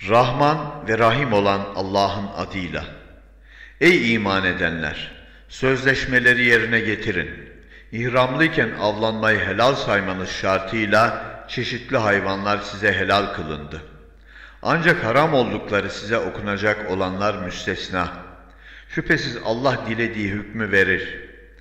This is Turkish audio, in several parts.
Rahman ve Rahim olan Allah'ın adıyla. Ey iman edenler! Sözleşmeleri yerine getirin. İhramlıyken avlanmayı helal saymanız şartıyla çeşitli hayvanlar size helal kılındı. Ancak haram oldukları size okunacak olanlar müstesna. Şüphesiz Allah dilediği hükmü verir.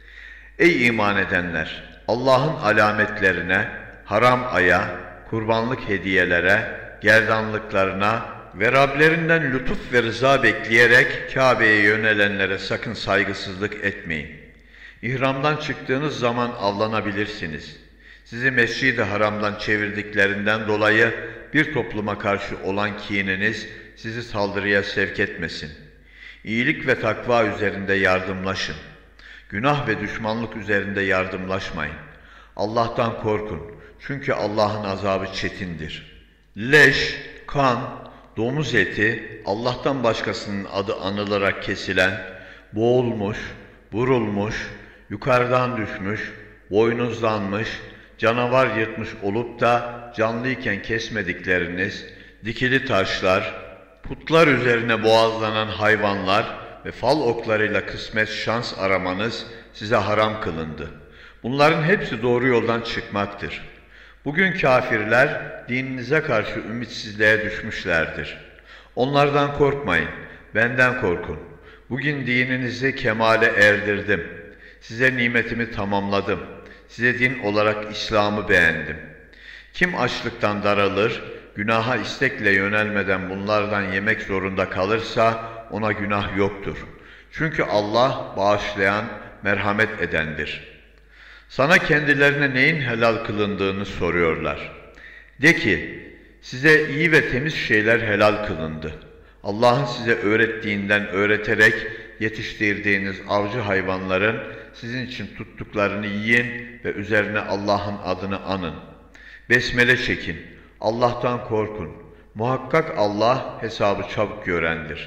Ey iman edenler! Allah'ın alametlerine, haram aya, kurbanlık hediyelere, gerdanlıklarına ve Rablerinden lütuf ve rıza bekleyerek Kabe'ye yönelenlere sakın saygısızlık etmeyin. İhramdan çıktığınız zaman avlanabilirsiniz. Sizi Mescid-i Haram'dan çevirdiklerinden dolayı bir topluma karşı olan kininiz sizi saldırıya sevk etmesin. İyilik ve takva üzerinde yardımlaşın. Günah ve düşmanlık üzerinde yardımlaşmayın. Allah'tan korkun. Çünkü Allah'ın azabı çetindir. Leş, kan, domuz eti, Allah'tan başkasının adı anılarak kesilen, boğulmuş, vurulmuş, yukarıdan düşmüş, boynuzlanmış, canavar yırtmış olup da canlıyken kesmedikleriniz, dikili taşlar, putlar üzerine boğazlanan hayvanlar ve fal oklarıyla kısmet şans aramanız size haram kılındı. Bunların hepsi doğru yoldan çıkmaktır. Bugün kafirler dininize karşı ümitsizliğe düşmüşlerdir. Onlardan korkmayın, benden korkun. Bugün dininizi kemale erdirdim. Size nimetimi tamamladım. Size din olarak İslam'ı beğendim. Kim açlıktan daralır, günaha istekle yönelmeden bunlardan yemek zorunda kalırsa ona günah yoktur. Çünkü Allah bağışlayan, merhamet edendir. Sana kendilerine neyin helal kılındığını soruyorlar. De ki, size iyi ve temiz şeyler helal kılındı. Allah'ın size öğrettiğinden öğreterek yetiştirdiğiniz avcı hayvanların sizin için tuttuklarını yiyin ve üzerine Allah'ın adını anın. Besmele çekin, Allah'tan korkun. Muhakkak Allah hesabı çabuk görendir.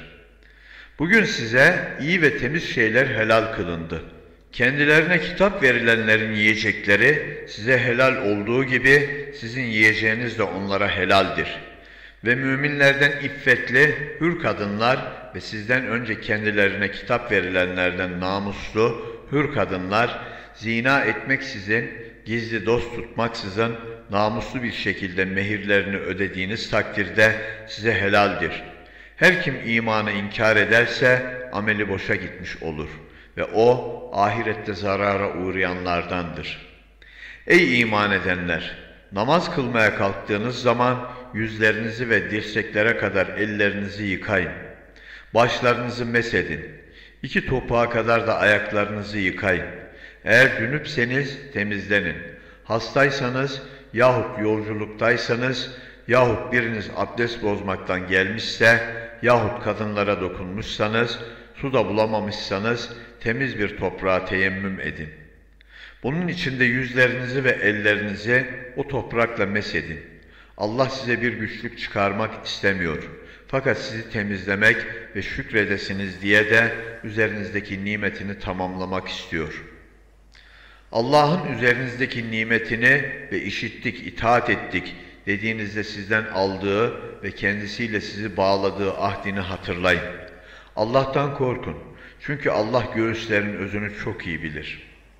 Bugün size iyi ve temiz şeyler helal kılındı. Kendilerine kitap verilenlerin yiyecekleri size helal olduğu gibi sizin yiyeceğiniz de onlara helaldir. Ve müminlerden iffetli, hür kadınlar ve sizden önce kendilerine kitap verilenlerden namuslu, hür kadınlar zina etmeksizin, gizli dost tutmaksızın namuslu bir şekilde mehirlerini ödediğiniz takdirde size helaldir. Her kim imanı inkar ederse ameli boşa gitmiş olur ve o ahirette zarara uğrayanlardandır. Ey iman edenler! Namaz kılmaya kalktığınız zaman yüzlerinizi ve dirseklere kadar ellerinizi yıkayın. Başlarınızı mesedin. 2 topuğa kadar da ayaklarınızı yıkayın. Eğer cünüpseniz temizlenin. Hastaysanız yahut yolculuktaysanız yahut biriniz abdest bozmaktan gelmişse yahut kadınlara dokunmuşsanız su da bulamamışsanız temiz bir toprağa teyemmüm edin. Bunun içinde yüzlerinizi ve ellerinizi o toprakla mesedin. Allah size bir güçlük çıkarmak istemiyor. Fakat sizi temizlemek ve şükredesiniz diye de üzerinizdeki nimetini tamamlamak istiyor. Allah'ın üzerinizdeki nimetini ve işittik, itaat ettik dediğinizde sizden aldığı ve kendisiyle sizi bağladığı ahdini hatırlayın. Allah'tan korkun. Çünkü Allah göğüslerin özünü çok iyi bilir.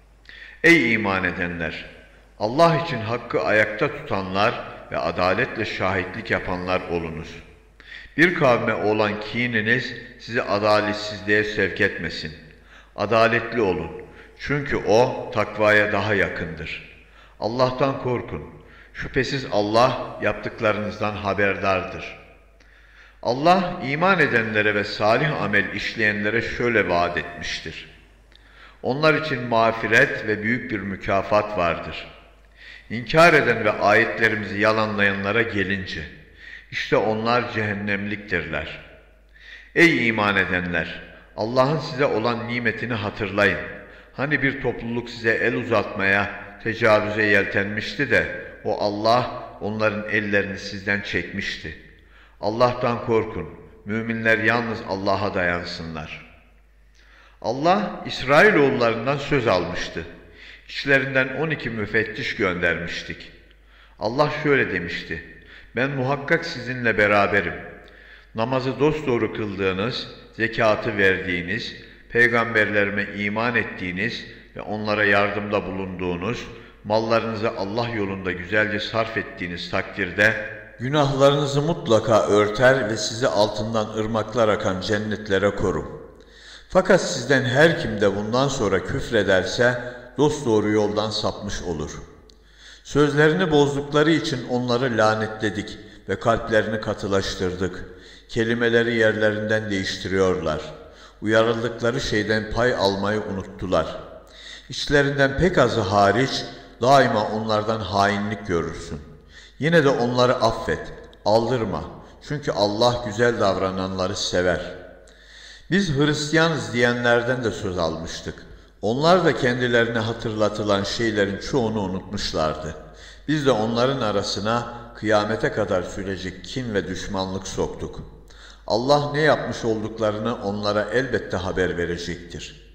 Ey iman edenler! Allah için hakkı ayakta tutanlar ve adaletle şahitlik yapanlar olunuz. Bir kavme olan kininiz sizi adaletsizliğe sevk etmesin. Adaletli olun. Çünkü o takvaya daha yakındır. Allah'tan korkun. Şüphesiz Allah yaptıklarınızdan haberdardır. Allah iman edenlere ve salih amel işleyenlere şöyle vaat etmiştir. Onlar için mağfiret ve büyük bir mükafat vardır. İnkar eden ve ayetlerimizi yalanlayanlara gelince, işte onlar cehennemliktirler. Ey iman edenler! Allah'ın size olan nimetini hatırlayın. Hani bir topluluk size el uzatmaya, tecavüze yeltenmişti de, o Allah onların ellerini sizden çekmişti. Allah'tan korkun. Müminler yalnız Allah'a dayansınlar. Allah İsrailoğullarından söz almıştı. İçlerinden 12 müfettiş göndermiştik. Allah şöyle demişti: ben muhakkak sizinle beraberim. Namazı dosdoğru kıldığınız, zekatı verdiğiniz, peygamberlerime iman ettiğiniz ve onlara yardımda bulunduğunuz, mallarınızı Allah yolunda güzelce sarf ettiğiniz takdirde, günahlarınızı mutlaka örter ve sizi altından ırmaklar akan cennetlere korum. Fakat sizden her kim de bundan sonra küfrederse, dosdoğru yoldan sapmış olur. Sözlerini bozdukları için onları lanetledik ve kalplerini katılaştırdık. Kelimeleri yerlerinden değiştiriyorlar. Uyarıldıkları şeyden pay almayı unuttular. İçlerinden pek azı hariç daima onlardan hainlik görürsün. Yine de onları affet, aldırma. Çünkü Allah güzel davrananları sever. Biz Hristiyanız diyenlerden de söz almıştık. Onlar da kendilerine hatırlatılan şeylerin çoğunu unutmuşlardı. Biz de onların arasına kıyamete kadar sürecek kin ve düşmanlık soktuk. Allah ne yapmış olduklarını onlara elbette haber verecektir.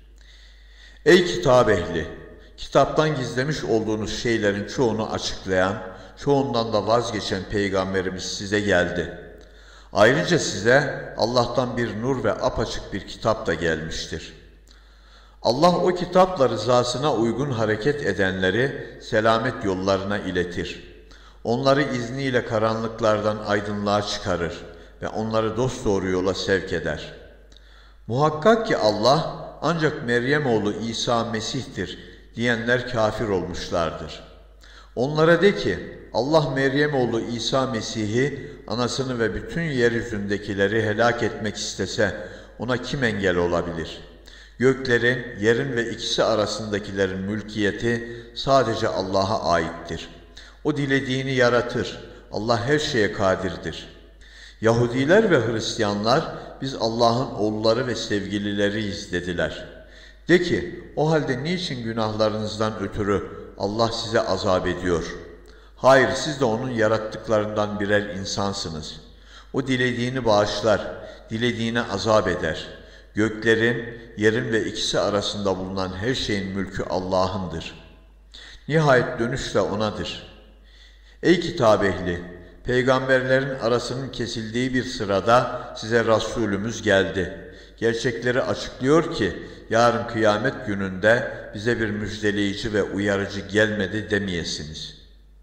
Ey kitap ehli! Kitaptan gizlemiş olduğunuz şeylerin çoğunu açıklayan, çoğundan da vazgeçen Peygamberimiz size geldi. Ayrıca size Allah'tan bir nur ve apaçık bir kitap da gelmiştir. Allah o kitapla rızasına uygun hareket edenleri selamet yollarına iletir. Onları izniyle karanlıklardan aydınlığa çıkarır ve onları dosdoğru yola sevk eder. Muhakkak ki Allah ancak Meryem oğlu İsa Mesih'tir diyenler kafir olmuşlardır. Onlara de ki Allah Meryem oğlu İsa Mesih'i, anasını ve bütün yeryüzündekileri helak etmek istese ona kim engel olabilir? Göklerin, yerin ve ikisi arasındakilerin mülkiyeti sadece Allah'a aittir. O dilediğini yaratır. Allah her şeye kadirdir. Yahudiler ve Hristiyanlar biz Allah'ın oğulları ve sevgilileriyiz dediler. De ki o halde niçin günahlarınızdan ötürü Allah size azap ediyor? Hayır, siz de onun yarattıklarından birer insansınız. O dilediğini bağışlar, dilediğine azap eder. Göklerin, yerin ve ikisi arasında bulunan her şeyin mülkü Allah'ındır. Nihayet dönüş de O'nadır. Ey kitap ehli! Peygamberlerin arasının kesildiği bir sırada size Resulümüz geldi. Gerçekleri açıklıyor ki yarın kıyamet gününde bize bir müjdeleyici ve uyarıcı gelmedi demeyesiniz.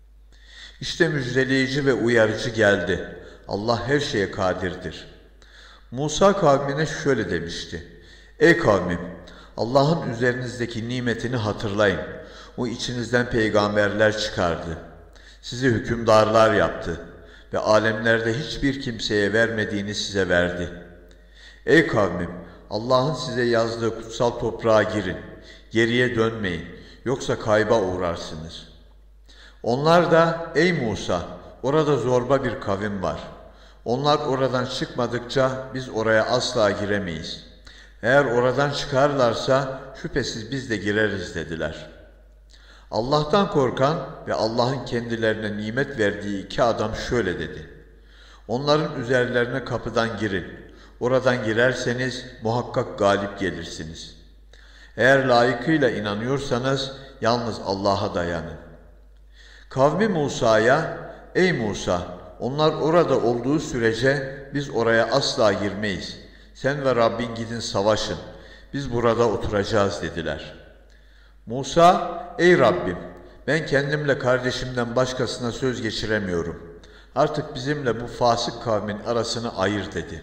İşte müjdeleyici ve uyarıcı geldi. Allah her şeye kadirdir. Musa kavmine şöyle demişti. Ey kavmim! Allah'ın üzerinizdeki nimetini hatırlayın. O içinizden peygamberler çıkardı. Sizi hükümdarlar yaptı ve alemlerde hiçbir kimseye vermediğini size verdi. Ey kavmim! Allah'ın size yazdığı kutsal toprağa girin. Geriye dönmeyin. Yoksa kayba uğrarsınız. Onlar da ey Musa! Orada zorba bir kavim var. Onlar oradan çıkmadıkça biz oraya asla giremeyiz. Eğer oradan çıkarlarsa şüphesiz biz de gireriz dediler. Allah'tan korkan ve Allah'ın kendilerine nimet verdiği iki adam şöyle dedi. Onların üzerlerine kapıdan girin. Oradan girerseniz muhakkak galip gelirsiniz. Eğer layıkıyla inanıyorsanız yalnız Allah'a dayanın. Kavmi Musa'ya, ey Musa, onlar orada olduğu sürece biz oraya asla girmeyiz. Sen ve Rabbin gidin savaşın. Biz burada oturacağız dediler. Musa, ey Rabbim, ben kendimle kardeşimden başkasına söz geçiremiyorum. Artık bizimle bu fasık kavmin arasını ayır dedi.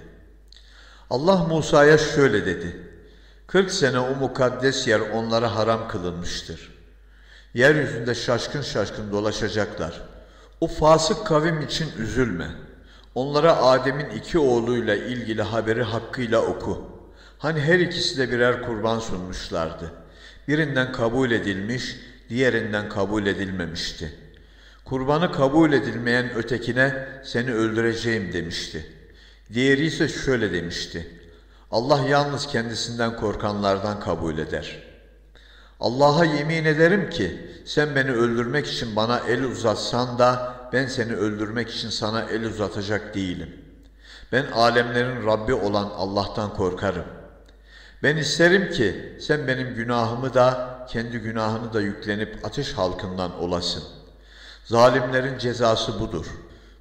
Allah Musa'ya şöyle dedi. 40 sene o mukaddes yer onlara haram kılınmıştır. Yeryüzünde şaşkın şaşkın dolaşacaklar. O fasık kavim için üzülme. Onlara Adem'in iki oğluyla ilgili haberi hakkıyla oku. Hani her ikisi de birer kurban sunmuşlardı. Birinden kabul edilmiş, diğerinden kabul edilmemişti. Kurbanı kabul edilmeyen ötekine seni öldüreceğim demişti. Diğeri ise şöyle demişti. Allah yalnız kendisinden korkanlardan kabul eder. Allah'a yemin ederim ki sen beni öldürmek için bana el uzatsan da ben seni öldürmek için sana el uzatacak değilim. Ben alemlerin Rabbi olan Allah'tan korkarım. Ben isterim ki sen benim günahımı da kendi günahını da yüklenip ateş halkından olasın. Zalimlerin cezası budur.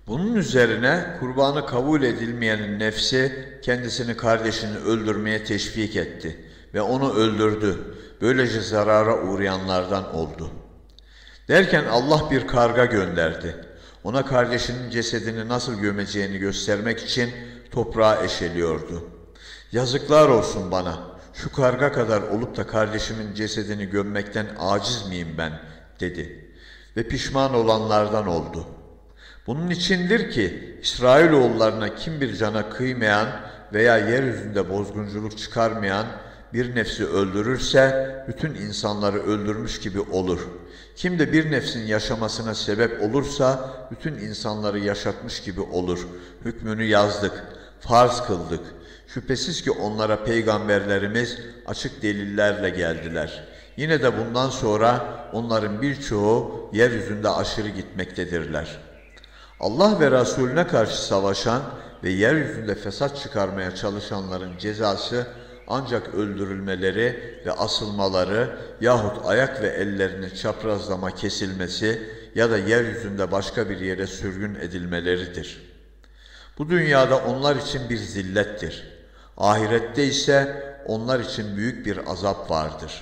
Bunun üzerine kurbanı kabul edilmeyenin nefsi kendisini kardeşini öldürmeye teşvik etti ve onu öldürdü. Böylece zarara uğrayanlardan oldu. Derken Allah bir karga gönderdi. Ona kardeşinin cesedini nasıl gömeceğini göstermek için toprağı eşeliyordu. Yazıklar olsun bana, şu karga kadar olup da kardeşimin cesedini gömmekten aciz miyim ben, dedi. Ve pişman olanlardan oldu. Bunun içindir ki İsrailoğullarına kim bir cana kıymayan veya yeryüzünde bozgunculuk çıkarmayan bir nefsi öldürürse bütün insanları öldürmüş gibi olur. Kim de bir nefsin yaşamasına sebep olursa bütün insanları yaşatmış gibi olur. Hükmünü yazdık, farz kıldık. Şüphesiz ki onlara peygamberlerimiz açık delillerle geldiler. Yine de bundan sonra onların birçoğu yeryüzünde aşırı gitmektedirler. Allah ve Resulüne karşı savaşan ve yeryüzünde fesat çıkarmaya çalışanların cezası ancak öldürülmeleri ve asılmaları yahut ayak ve ellerini çaprazlama kesilmesi ya da yeryüzünde başka bir yere sürgün edilmeleridir. Bu dünyada onlar için bir zillettir. Ahirette ise onlar için büyük bir azap vardır.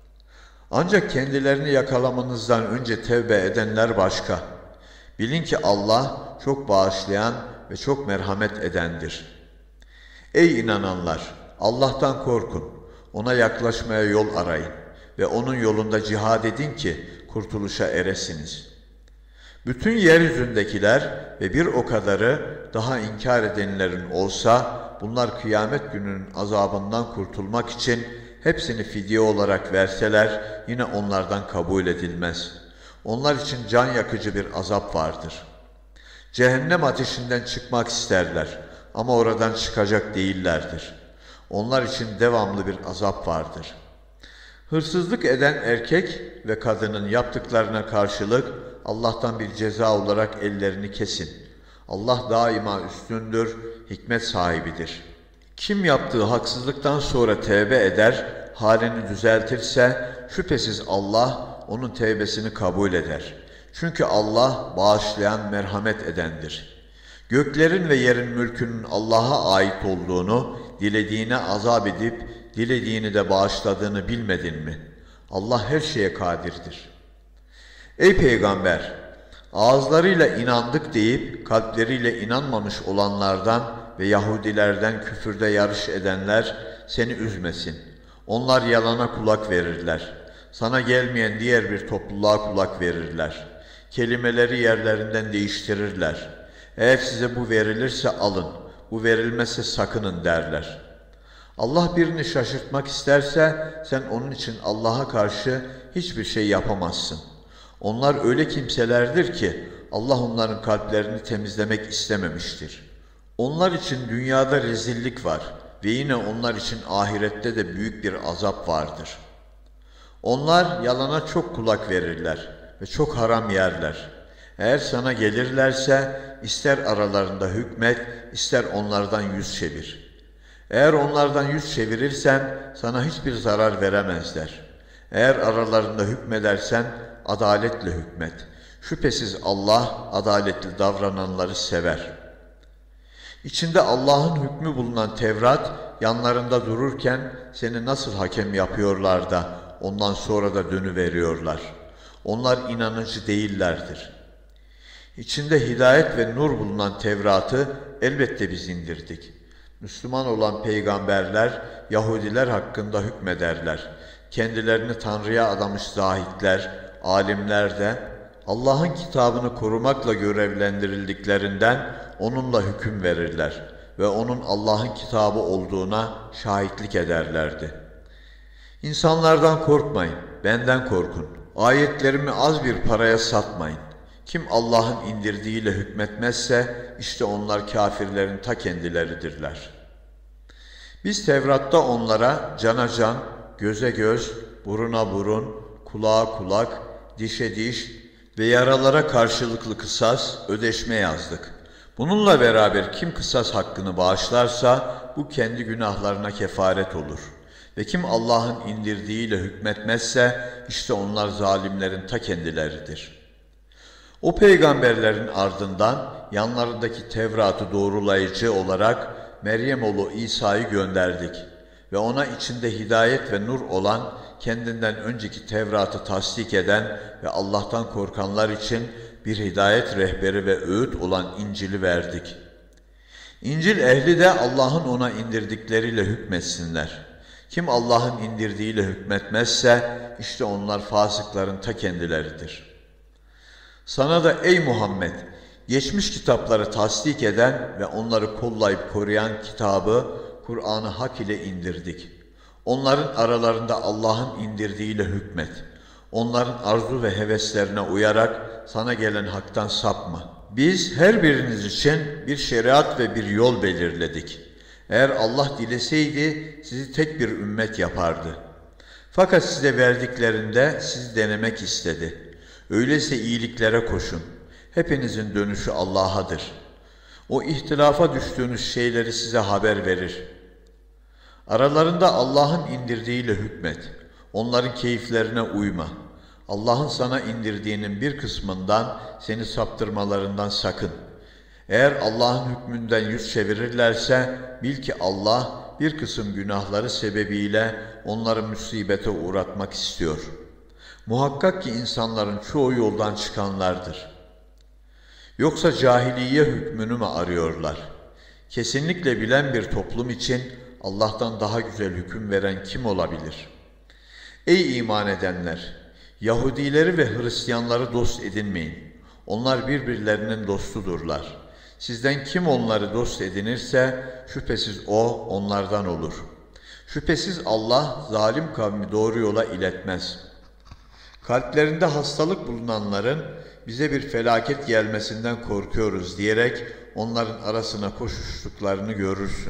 Ancak kendilerini yakalamanızdan önce tevbe edenler başka. Bilin ki Allah çok bağışlayan ve çok merhamet edendir. Ey inananlar! Allah'tan korkun, ona yaklaşmaya yol arayın ve onun yolunda cihad edin ki kurtuluşa eresiniz. Bütün yeryüzündekiler ve bir o kadarı daha inkar edenlerin olsa, bunlar kıyamet gününün azabından kurtulmak için hepsini fidye olarak verseler yine onlardan kabul edilmez. Onlar için can yakıcı bir azap vardır. Cehennem ateşinden çıkmak isterler ama oradan çıkacak değillerdir. Onlar için devamlı bir azap vardır. Hırsızlık eden erkek ve kadının yaptıklarına karşılık Allah'tan bir ceza olarak ellerini kesin. Allah daima üstündür, hikmet sahibidir. Kim yaptığı haksızlıktan sonra tevbe eder, halini düzeltirse şüphesiz Allah onun tevbesini kabul eder. Çünkü Allah bağışlayan, merhamet edendir. Göklerin ve yerin mülkünün Allah'a ait olduğunu, dilediğine azap edip, dilediğini de bağışladığını bilmedin mi? Allah her şeye kadirdir. Ey Peygamber! Ağızlarıyla inandık deyip, kalpleriyle inanmamış olanlardan ve Yahudilerden küfürde yarış edenler seni üzmesin. Onlar yalana kulak verirler. Sana gelmeyen diğer bir topluluğa kulak verirler. Kelimeleri yerlerinden değiştirirler. Eğer size bu verilirse alın, bu verilmezse sakının derler. Allah birini şaşırtmak isterse sen onun için Allah'a karşı hiçbir şey yapamazsın. Onlar öyle kimselerdir ki Allah onların kalplerini temizlemek istememiştir. Onlar için dünyada rezillik var ve yine onlar için ahirette de büyük bir azap vardır. Onlar yalana çok kulak verirler ve çok haram yerler. Eğer sana gelirlerse ister aralarında hükmet, ister onlardan yüz çevir. Eğer onlardan yüz çevirirsen sana hiçbir zarar veremezler. Eğer aralarında hükmedersen adaletle hükmet. Şüphesiz Allah adaletli davrananları sever. İçinde Allah'ın hükmü bulunan Tevrat yanlarında dururken seni nasıl hakem yapıyorlar da ondan sonra da dönüveriyorlar. Onlar inanıcı değillerdir. İçinde hidayet ve nur bulunan Tevrat'ı elbette biz indirdik. Müslüman olan peygamberler Yahudiler hakkında hükmederler. Kendilerini Tanrı'ya adamış zahitler, alimler de Allah'ın kitabını korumakla görevlendirildiklerinden onunla hüküm verirler ve onun Allah'ın kitabı olduğuna şahitlik ederlerdi. İnsanlardan korkmayın, benden korkun. Ayetlerimi az bir paraya satmayın. Kim Allah'ın indirdiğiyle hükmetmezse işte onlar kafirlerin ta kendileridirler. Biz Tevrat'ta onlara cana can, göze göz, buruna burun, kulağa kulak, dişe diş ve yaralara karşılıklı kısas, ödeşme yazdık. Bununla beraber kim kısas hakkını bağışlarsa bu kendi günahlarına kefaret olur. Ve kim Allah'ın indirdiğiyle hükmetmezse işte onlar zalimlerin ta kendileridir. O peygamberlerin ardından yanlarındaki Tevrat'ı doğrulayıcı olarak Meryem oğlu İsa'yı gönderdik ve ona içinde hidayet ve nur olan, kendinden önceki Tevrat'ı tasdik eden ve Allah'tan korkanlar için bir hidayet rehberi ve öğüt olan İncil'i verdik. İncil ehli de Allah'ın ona indirdikleriyle hükmetsinler. Kim Allah'ın indirdiğiyle hükmetmezse işte onlar fasıkların ta kendileridir. Sana da ey Muhammed, geçmiş kitapları tasdik eden ve onları kollayıp koruyan kitabı, Kur'an'ı hak ile indirdik. Onların aralarında Allah'ın indirdiğiyle hükmet. Onların arzu ve heveslerine uyarak sana gelen haktan sapma. Biz her biriniz için bir şeriat ve bir yol belirledik. Eğer Allah dileseydi sizi tek bir ümmet yapardı. Fakat size verdiklerinde sizi denemek istedi. Öyleyse iyiliklere koşun. Hepinizin dönüşü Allah'adır. O ihtilafa düştüğünüz şeyleri size haber verir. Aralarında Allah'ın indirdiğiyle hükmet. Onların keyiflerine uyma. Allah'ın sana indirdiğinin bir kısmından seni saptırmalarından sakın. Eğer Allah'ın hükmünden yüz çevirirlerse bil ki Allah bir kısım günahları sebebiyle onları musibete uğratmak istiyor. Muhakkak ki insanların çoğu yoldan çıkanlardır. Yoksa cahiliye hükmünü mü arıyorlar? Kesinlikle bilen bir toplum için Allah'tan daha güzel hüküm veren kim olabilir? Ey iman edenler! Yahudileri ve Hristiyanları dost edinmeyin. Onlar birbirlerinin dostudurlar. Sizden kim onları dost edinirse şüphesiz o onlardan olur. Şüphesiz Allah zalim kavmi doğru yola iletmez. Kalplerinde hastalık bulunanların bize bir felaket gelmesinden korkuyoruz diyerek onların arasına koşuştuklarını görürsün.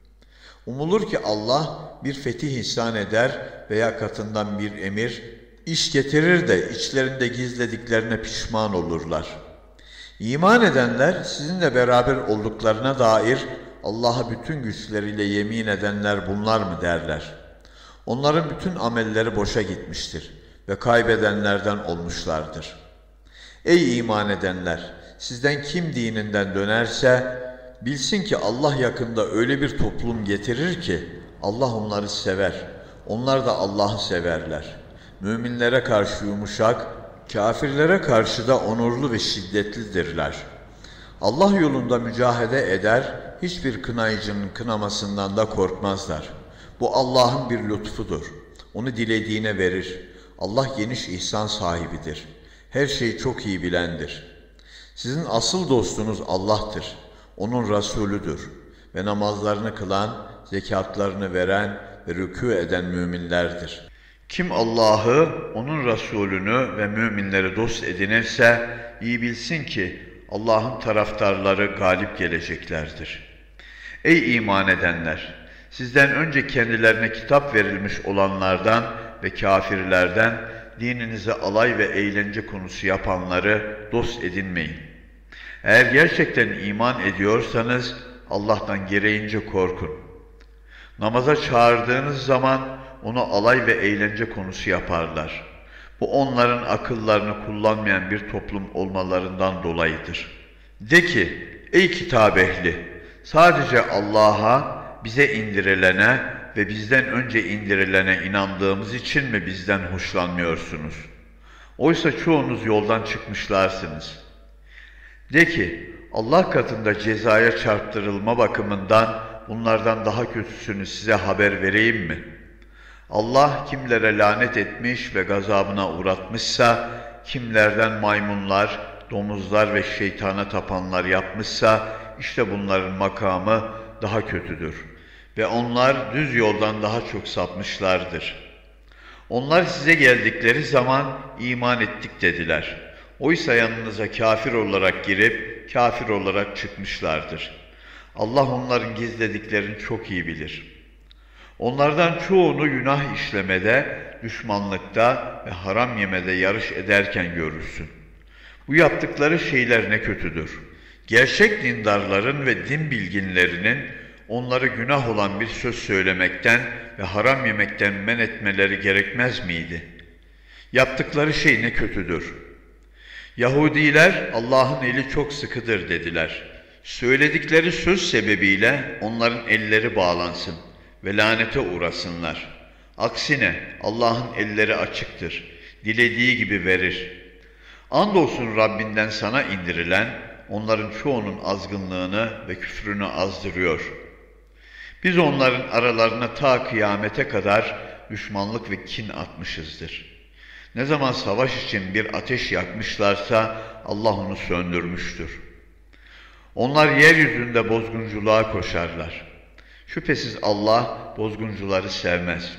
Umulur ki Allah bir fetih ihsan eder veya katından bir emir, iş getirir de içlerinde gizlediklerine pişman olurlar. İman edenler sizinle beraber olduklarına dair Allah'a bütün güçleriyle yemin edenler bunlar mı derler? Onların bütün amelleri boşa gitmiştir ve kaybedenlerden olmuşlardır. Ey iman edenler! Sizden kim dininden dönerse bilsin ki Allah yakında öyle bir toplum getirir ki Allah onları sever. Onlar da Allah'ı severler. Müminlere karşı yumuşak, kafirlere karşı da onurlu ve şiddetlidirler. Allah yolunda mücahede eder, hiçbir kınayıcının kınamasından da korkmazlar. Bu Allah'ın bir lütfudur. Onu dilediğine verir. Allah geniş ihsan sahibidir. Her şeyi çok iyi bilendir. Sizin asıl dostunuz Allah'tır. Onun Resulüdür. Ve namazlarını kılan, zekatlarını veren ve rükû eden müminlerdir. Kim Allah'ı, onun Resulünü ve müminleri dost edinirse iyi bilsin ki Allah'ın taraftarları galip geleceklerdir. Ey iman edenler! Sizden önce kendilerine kitap verilmiş olanlardan ve kafirlerden dininize alay ve eğlence konusu yapanları dost edinmeyin. Eğer gerçekten iman ediyorsanız Allah'tan gereğince korkun. Namaza çağırdığınız zaman onu alay ve eğlence konusu yaparlar. Bu onların akıllarını kullanmayan bir toplum olmalarından dolayıdır. De ki, ey kitap ehli! Sadece Allah'a, bize indirilene ve bizden önce indirilene inandığımız için mi bizden hoşlanmıyorsunuz? Oysa çoğunuz yoldan çıkmışlarsınız. De ki, Allah katında cezaya çarptırılma bakımından bunlardan daha kötüsünü size haber vereyim mi? Allah kimlere lanet etmiş ve gazabına uğratmışsa, kimlerden maymunlar, domuzlar ve şeytana tapanlar yapmışsa, işte bunların makamı daha kötüdür. Ve onlar düz yoldan daha çok sapmışlardır. Onlar size geldikleri zaman iman ettik dediler. Oysa yanınıza kafir olarak girip kafir olarak çıkmışlardır. Allah onların gizlediklerini çok iyi bilir. Onlardan çoğunu günah işlemede, düşmanlıkta ve haram yemede yarış ederken görürsün. Bu yaptıkları şeyler ne kötüdür. Gerçek dindarların ve din bilginlerinin onları günah olan bir söz söylemekten ve haram yemekten men etmeleri gerekmez miydi? Yaptıkları şey ne kötüdür. Yahudiler Allah'ın eli çok sıkıdır dediler. Söyledikleri söz sebebiyle onların elleri bağlansın ve lanete uğrasınlar. Aksine Allah'ın elleri açıktır, dilediği gibi verir. Andolsun Rabbinden sana indirilen, onların çoğunun azgınlığını ve küfrünü azdırıyor. Biz onların aralarına ta kıyamete kadar düşmanlık ve kin atmışızdır. Ne zaman savaş için bir ateş yakmışlarsa Allah onu söndürmüştür. Onlar yeryüzünde bozgunculuğa koşarlar. Şüphesiz Allah bozguncuları sevmez.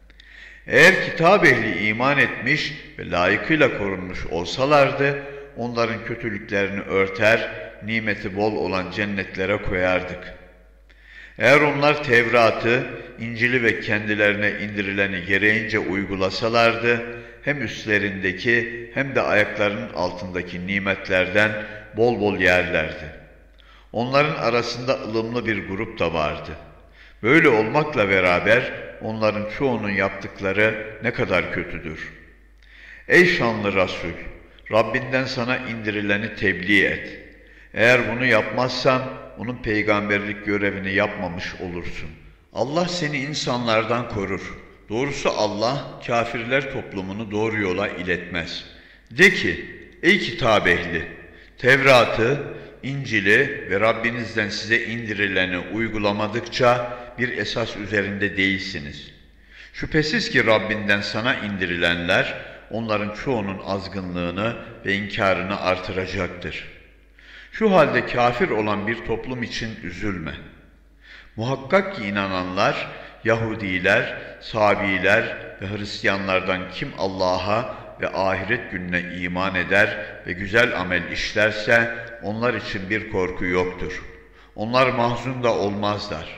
Eğer kitap ehli iman etmiş ve layıkıyla korunmuş olsalardı, onların kötülüklerini örter, nimeti bol olan cennetlere koyardık. Eğer onlar Tevrat'ı, İncil'i ve kendilerine indirileni gereğince uygulasalardı, hem üstlerindeki hem de ayaklarının altındaki nimetlerden bol bol yerlerdi. Onların arasında ılımlı bir grup da vardı. Böyle olmakla beraber onların çoğunun yaptıkları ne kadar kötüdür. Ey şanlı Resul! Rabbinden sana indirileni tebliğ et. Eğer bunu yapmazsan onun peygamberlik görevini yapmamış olursun. Allah seni insanlardan korur. Doğrusu Allah kafirler toplumunu doğru yola iletmez. De ki, ey kitap ehli! Tevrat'ı, İncil'i ve Rabbinizden size indirileni uygulamadıkça bir esas üzerinde değilsiniz. Şüphesiz ki Rabbinden sana indirilenler onların çoğunun azgınlığını ve inkarını artıracaktır. Şu halde kafir olan bir toplum için üzülme. Muhakkak ki inananlar, Yahudiler, Sabiler ve Hristiyanlardan kim Allah'a ve ahiret gününe iman eder ve güzel amel işlerse onlar için bir korku yoktur. Onlar mahzun da olmazlar.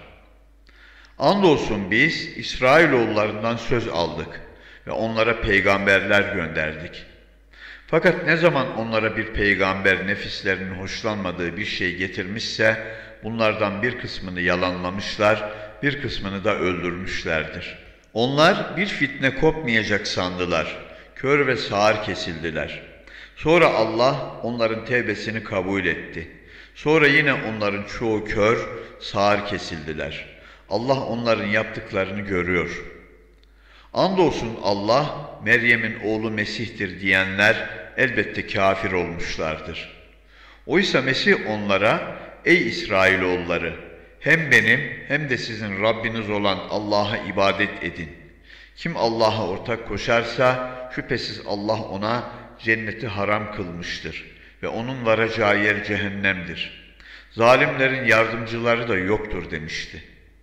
Andolsun biz İsrailoğullarından söz aldık ve onlara peygamberler gönderdik. Fakat ne zaman onlara bir peygamber nefislerinin hoşlanmadığı bir şey getirmişse bunlardan bir kısmını yalanlamışlar, bir kısmını da öldürmüşlerdir. Onlar bir fitne kopmayacak sandılar. Kör ve sağır kesildiler. Sonra Allah onların tevbesini kabul etti. Sonra yine onların çoğu kör, sağır kesildiler. Allah onların yaptıklarını görüyor. Andolsun Allah, Meryem'in oğlu Mesih'tir diyenler elbette kafir olmuşlardır. Oysa Mesih onlara, ey İsrailoğulları, hem benim hem de sizin Rabbiniz olan Allah'a ibadet edin. Kim Allah'a ortak koşarsa şüphesiz Allah ona cenneti haram kılmıştır ve onun varacağı yer cehennemdir. Zalimlerin yardımcıları da yoktur demişti.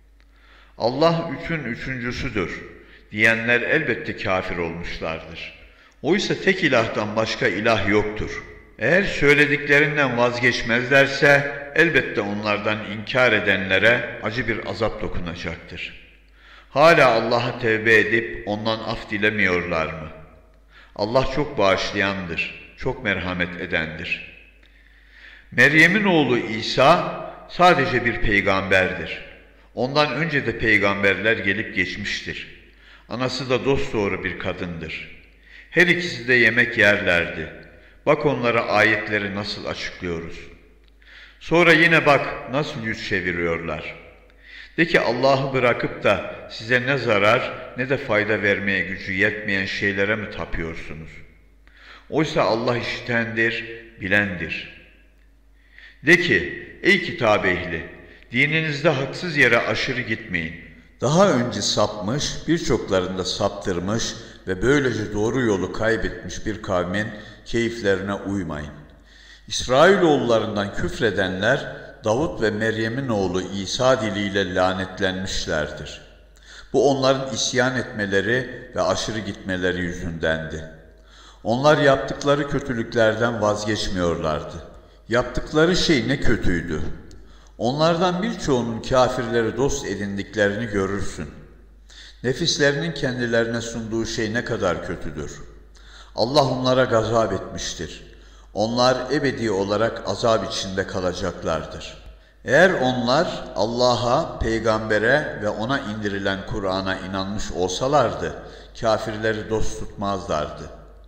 Allah üçün üçüncüsüdür diyenler elbette kafir olmuşlardır. Oysa tek ilahtan başka ilah yoktur. Eğer söylediklerinden vazgeçmezlerse elbette onlardan inkar edenlere acı bir azap dokunacaktır. Hala Allah'a tevbe edip ondan af dilemiyorlar mı? Allah çok bağışlayandır, çok merhamet edendir. Meryem'in oğlu İsa sadece bir peygamberdir. Ondan önce de peygamberler gelip geçmiştir. Anası da dosdoğru bir kadındır. Her ikisi de yemek yerlerdi. Bak onlara ayetleri nasıl açıklıyoruz. Sonra yine bak nasıl yüz çeviriyorlar. De ki Allah'ı bırakıp da size ne zarar ne de fayda vermeye gücü yetmeyen şeylere mi tapıyorsunuz? Oysa Allah işitendir, bilendir. De ki ey kitap ehli, dininizde haksız yere aşırı gitmeyin. Daha önce sapmış, birçoklarında saptırmış ve böylece doğru yolu kaybetmiş bir kavmin keyiflerine uymayın. İsrailoğullarından küfredenler Davut ve Meryem'in oğlu İsa diliyle lanetlenmişlerdir. Bu onların isyan etmeleri ve aşırı gitmeleri yüzündendi. Onlar yaptıkları kötülüklerden vazgeçmiyorlardı. Yaptıkları şey ne kötüydü. Onlardan birçoğunun kafirleri dost edindiklerini görürsün. Nefislerinin kendilerine sunduğu şey ne kadar kötüdür. Allah onlara gazap etmiştir. Onlar ebedi olarak azap içinde kalacaklardır. Eğer onlar Allah'a, peygambere ve ona indirilen Kur'an'a inanmış olsalardı, kafirleri dost tutmazlardı.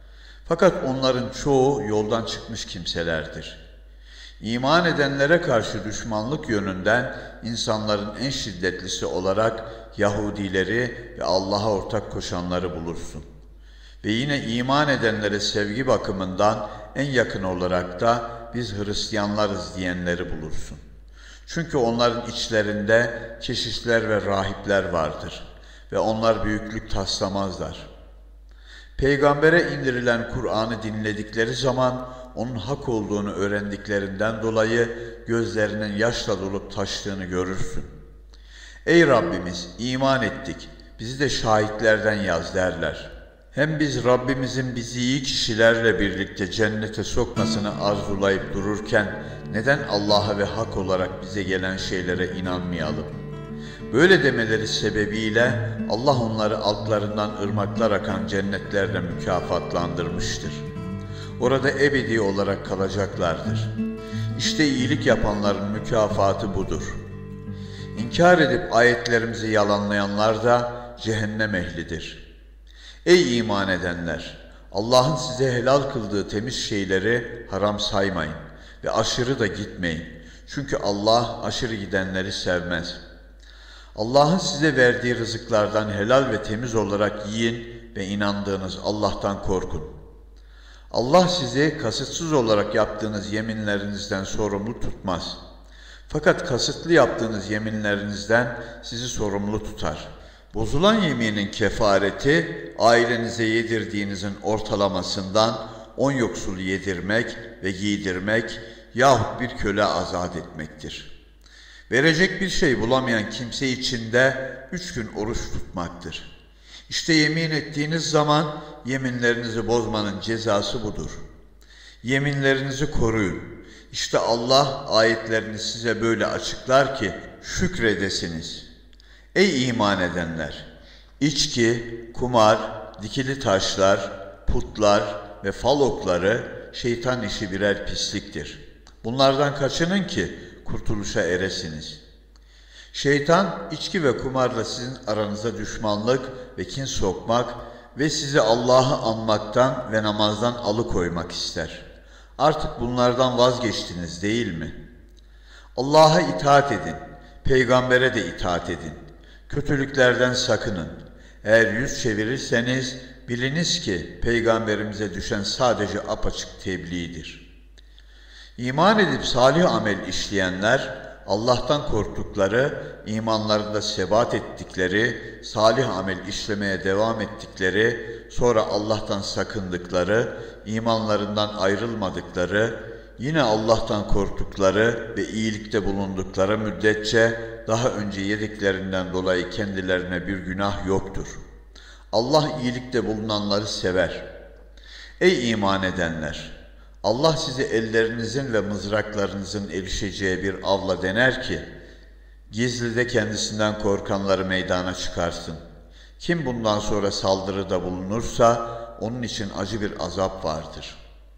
Fakat onların çoğu yoldan çıkmış kimselerdir. İman edenlere karşı düşmanlık yönünden insanların en şiddetlisi olarak Yahudileri ve Allah'a ortak koşanları bulursun. Ve yine iman edenlere sevgi bakımından en yakın olarak da biz Hristiyanlarız diyenleri bulursun. Çünkü onların içlerinde keşişler ve rahipler vardır ve onlar büyüklük taslamazlar. Peygambere indirilen Kur'an'ı dinledikleri zaman onun hak olduğunu öğrendiklerinden dolayı gözlerinin yaşla dolup taştığını görürsün. Ey Rabbimiz, iman ettik, bizi de şahitlerden yaz derler. Hem biz Rabbimizin bizi iyi kişilerle birlikte cennete sokmasını arzulayıp dururken neden Allah'a ve hak olarak bize gelen şeylere inanmayalım? Böyle demeleri sebebiyle Allah onları altlarından ırmaklar akan cennetlerle mükafatlandırmıştır. Orada ebedi olarak kalacaklardır. İşte iyilik yapanların mükafatı budur. İnkar edip ayetlerimizi yalanlayanlar da cehennem ehlidir. Ey iman edenler! Allah'ın size helal kıldığı temiz şeyleri haram saymayın ve aşırı da gitmeyin. Çünkü Allah aşırı gidenleri sevmez. Allah'ın size verdiği rızıklardan helal ve temiz olarak yiyin ve inandığınız Allah'tan korkun. Allah sizi kasıtsız olarak yaptığınız yeminlerinizden sorumlu tutmaz. Fakat kasıtlı yaptığınız yeminlerinizden sizi sorumlu tutar. Bozulan yeminin kefareti, ailenize yedirdiğinizin ortalamasından 10 yoksulu yedirmek ve giydirmek yahut bir köle azat etmektir. Verecek bir şey bulamayan kimse için de 3 gün oruç tutmaktır. İşte yemin ettiğiniz zaman yeminlerinizi bozmanın cezası budur. Yeminlerinizi koruyun. İşte Allah ayetlerini size böyle açıklar ki şükredesiniz. Ey iman edenler! İçki, kumar, dikili taşlar, putlar ve fal okları şeytan işi birer pisliktir. Bunlardan kaçının ki kurtuluşa eresiniz. Şeytan içki ve kumarla sizin aranıza düşmanlık ve kin sokmak ve sizi Allah'ı anmaktan ve namazdan alıkoymak ister. Artık bunlardan vazgeçtiniz değil mi? Allah'a itaat edin, peygambere de itaat edin. Kötülüklerden sakının. Eğer yüz çevirirseniz biliniz ki peygamberimize düşen sadece apaçık tebliğdir. İman edip salih amel işleyenler, Allah'tan korktukları, imanlarında sebat ettikleri, salih amel işlemeye devam ettikleri, sonra Allah'tan sakındıkları, imanlarından ayrılmadıkları, yine Allah'tan korktukları ve iyilikte bulundukları müddetçe daha önce yediklerinden dolayı kendilerine bir günah yoktur. Allah iyilikte bulunanları sever. Ey iman edenler! Allah sizi ellerinizin ve mızraklarınızın erişeceği bir avla dener ki, gizlide kendisinden korkanları meydana çıkarsın. Kim bundan sonra saldırıda bulunursa, onun için acı bir azap vardır.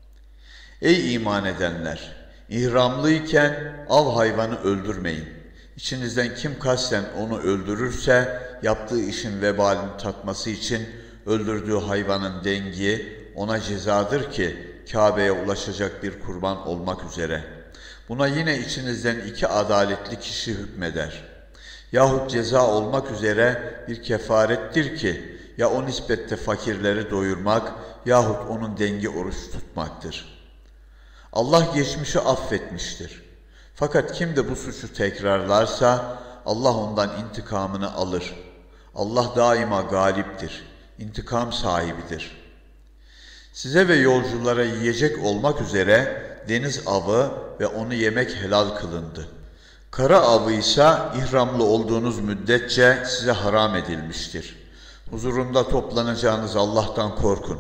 Ey iman edenler! İhramlıyken av hayvanı öldürmeyin. İçinizden kim kasten onu öldürürse, yaptığı işin vebalini tatması için öldürdüğü hayvanın dengi ona cezadır ki, Kabe'ye ulaşacak bir kurban olmak üzere. Buna yine içinizden 2 adaletli kişi hükmeder. Yahut ceza olmak üzere bir kefarettir ki, ya o nispette fakirleri doyurmak yahut onun dengi oruç tutmaktır. Allah geçmişi affetmiştir. Fakat kim de bu suçu tekrarlarsa Allah ondan intikamını alır. Allah daima galiptir, intikam sahibidir. Size ve yolculara yiyecek olmak üzere deniz avı ve onu yemek helal kılındı. Kara avı ise ihramlı olduğunuz müddetçe size haram edilmiştir. Huzurunda toplanacağınız Allah'tan korkun.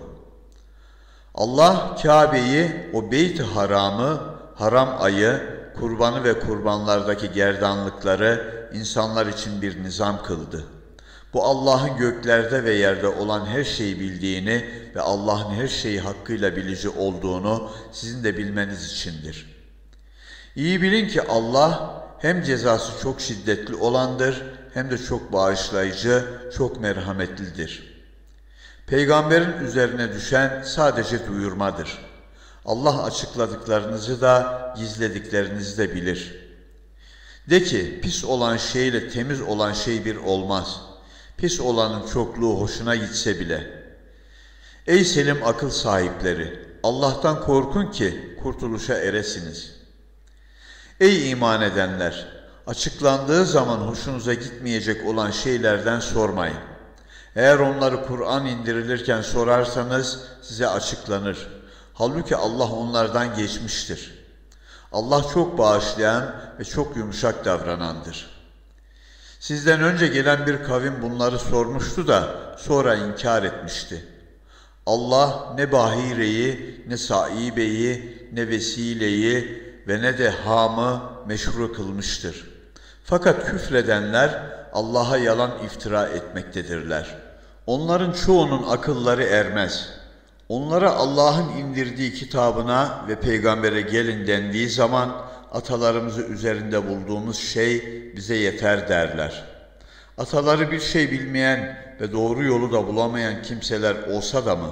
Allah Kabe'yi, o Beyt-i Haram'ı, haram ayı, kurbanı ve kurbanlardaki gerdanlıkları insanlar için bir nizam kıldı. Bu Allah'ın göklerde ve yerde olan her şeyi bildiğini ve Allah'ın her şeyi hakkıyla bilici olduğunu sizin de bilmeniz içindir. İyi bilin ki Allah hem cezası çok şiddetli olandır hem de çok bağışlayıcı, çok merhametlidir. Peygamberin üzerine düşen sadece duyurmadır. Allah açıkladıklarınızı da gizlediklerinizi de bilir. De ki, pis olan şeyle temiz olan şey bir olmaz. Pis olanın çokluğu hoşuna gitse bile. Ey selim akıl sahipleri! Allah'tan korkun ki kurtuluşa eresiniz. Ey iman edenler! Açıklandığı zaman hoşunuza gitmeyecek olan şeylerden sormayın. Eğer onları Kur'an indirilirken sorarsanız size açıklanır. Halbuki Allah onlardan geçmiştir. Allah çok bağışlayan ve çok yumuşak davranandır. Sizden önce gelen bir kavim bunları sormuştu da sonra inkar etmişti. Allah ne Bahire'yi, ne Saibe'yi, ne Vesile'yi ve ne de Ham'ı meşru kılmıştır. Fakat küfredenler Allah'a yalan iftira etmektedirler. Onların çoğunun akılları ermez. Onlara Allah'ın indirdiği kitabına ve peygambere gelin dendiği zaman atalarımızı üzerinde bulduğumuz şey bize yeter derler. Ataları bir şey bilmeyen ve doğru yolu da bulamayan kimseler olsa da mı?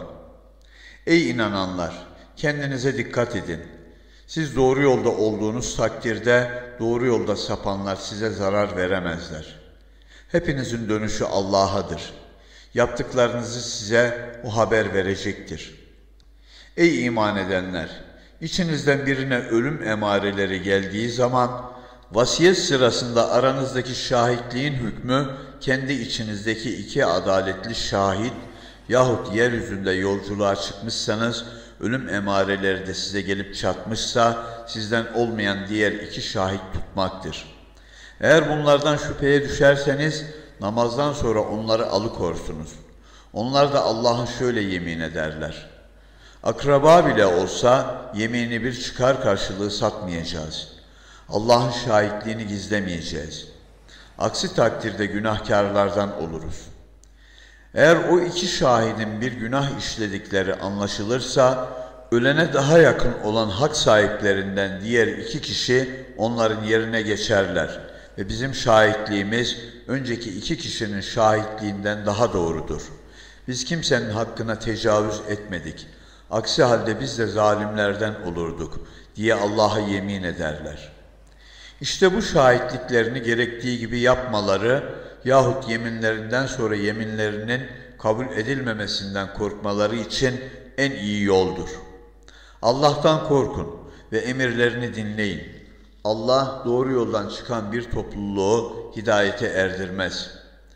Ey inananlar! Kendinize dikkat edin. Siz doğru yolda olduğunuz takdirde doğru yolda sapanlar size zarar veremezler. Hepinizin dönüşü Allah'adır. Yaptıklarınızı size o haber verecektir. Ey iman edenler! İçinizden birine ölüm emareleri geldiği zaman, vasiyet sırasında aranızdaki şahitliğin hükmü, kendi içinizdeki iki adaletli şahit yahut yeryüzünde yolculuğa çıkmışsanız, ölüm emareleri de size gelip çatmışsa, sizden olmayan diğer iki şahit tutmaktır. Eğer bunlardan şüpheye düşerseniz, namazdan sonra onları alıkorsunuz. Onlar da Allah'a şöyle yemin ederler: akraba bile olsa yemini bir çıkar karşılığı satmayacağız. Allah'ın şahitliğini gizlemeyeceğiz. Aksi takdirde günahkarlardan oluruz. Eğer o iki şahidin bir günah işledikleri anlaşılırsa, ölene daha yakın olan hak sahiplerinden diğer iki kişi onların yerine geçerler ve bizim şahitliğimiz önceki iki kişinin şahitliğinden daha doğrudur. Biz kimsenin hakkına tecavüz etmedik. Aksi halde biz de zalimlerden olurduk diye Allah'a yemin ederler. İşte bu şahitliklerini gerektiği gibi yapmaları yahut yeminlerinden sonra yeminlerinin kabul edilmemesinden korkmaları için en iyi yoldur. Allah'tan korkun ve emirlerini dinleyin. Allah doğru yoldan çıkan bir topluluğu hidayete erdirmez.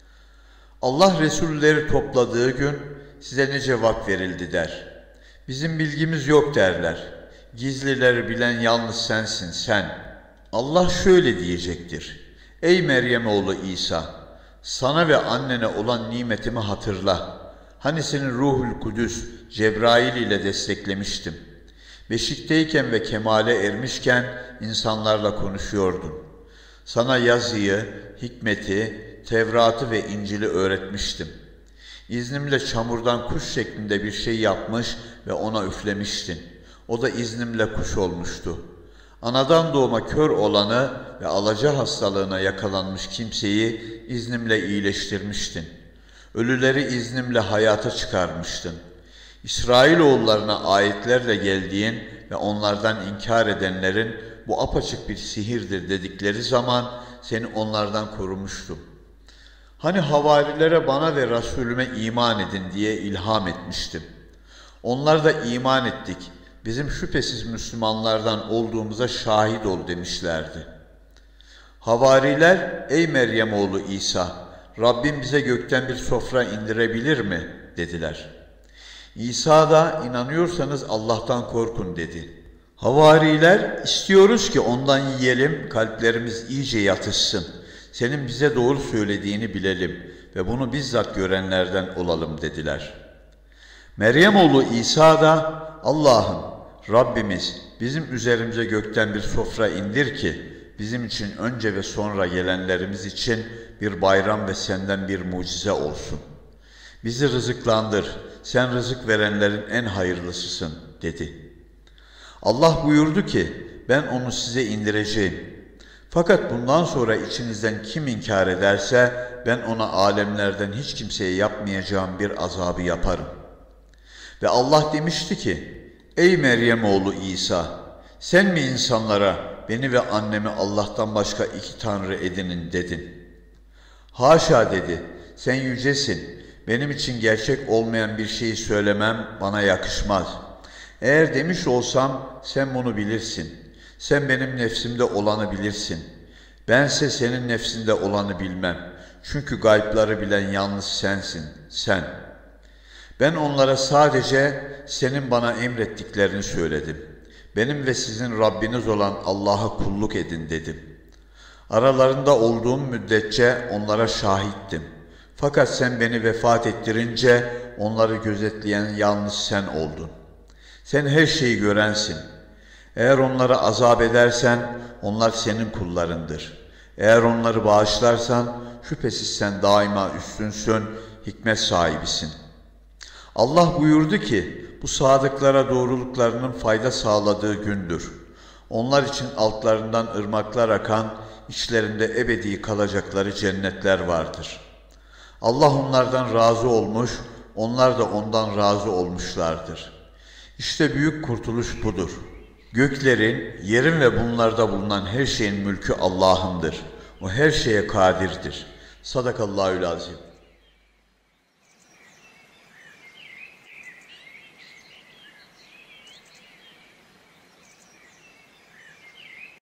Allah Resulleri topladığı gün size ne cevap verildi der. Bizim bilgimiz yok derler. Gizlileri bilen yalnız sensin sen. Allah şöyle diyecektir: ey Meryem oğlu İsa, sana ve annene olan nimetimi hatırla. Hani seni Ruhul Kudüs, Cebrail ile desteklemiştim. Beşikteyken ve kemale ermişken insanlarla konuşuyordun. Sana yazıyı, hikmeti, Tevrat'ı ve İncil'i öğretmiştim. İznimle çamurdan kuş şeklinde bir şey yapmış ve ona üflemiştin. O da iznimle kuş olmuştu. Anadan doğma kör olanı ve alaca hastalığına yakalanmış kimseyi iznimle iyileştirmiştin. Ölüleri iznimle hayata çıkarmıştın. İsrailoğullarına ayetlerle geldiğin ve onlardan inkar edenlerin bu apaçık bir sihirdir dedikleri zaman seni onlardan korumuştum. Hani havarilere bana ve Resulüme iman edin diye ilham etmiştim. Onlar da iman ettik, bizim şüphesiz Müslümanlardan olduğumuza şahit ol demişlerdi. Havariler, ey Meryem oğlu İsa, Rabbim bize gökten bir sofra indirebilir mi? dediler. İsa da inanıyorsanız Allah'tan korkun dedi. Havariler, istiyoruz ki ondan yiyelim, kalplerimiz iyice yatışsın. Senin bize doğru söylediğini bilelim ve bunu bizzat görenlerden olalım dediler. Meryem oğlu İsa da, Allah'ım, Rabbimiz bizim üzerimize gökten bir sofra indir ki bizim için önce ve sonra gelenlerimiz için bir bayram ve senden bir mucize olsun. Bizi rızıklandır, sen rızık verenlerin en hayırlısısın dedi. Allah buyurdu ki, ben onu size indireceğim. Fakat bundan sonra içinizden kim inkar ederse ben ona alemlerden hiç kimseye yapmayacağım bir azabı yaparım. Ve Allah demişti ki, ey Meryem oğlu İsa, sen mi insanlara beni ve annemi Allah'tan başka iki tanrı edinin dedin? Haşa dedi, sen yücesin, benim için gerçek olmayan bir şeyi söylemem bana yakışmaz. Eğer demiş olsam sen bunu bilirsin, sen benim nefsimde olanı bilirsin. Bense senin nefsinde olanı bilmem. Çünkü gaybları bilen yalnız sensin, sen. Ben onlara sadece senin bana emrettiklerini söyledim. Benim ve sizin Rabbiniz olan Allah'a kulluk edin dedim. Aralarında olduğum müddetçe onlara şahittim. Fakat sen beni vefat ettirince onları gözetleyen yalnız sen oldun. Sen her şeyi görensin. Eğer onları azap edersen onlar senin kullarındır. Eğer onları bağışlarsan şüphesiz sen daima üstünsün, hikmet sahibisin. Allah buyurdu ki, bu sadıklara doğruluklarının fayda sağladığı gündür. Onlar için altlarından ırmaklar akan, içlerinde ebedi kalacakları cennetler vardır. Allah onlardan razı olmuş, onlar da ondan razı olmuşlardır. İşte büyük kurtuluş budur. Göklerin, yerin ve bunlarda bulunan her şeyin mülkü Allah'ındır. O her şeye kadirdir. Sadakallahül azim.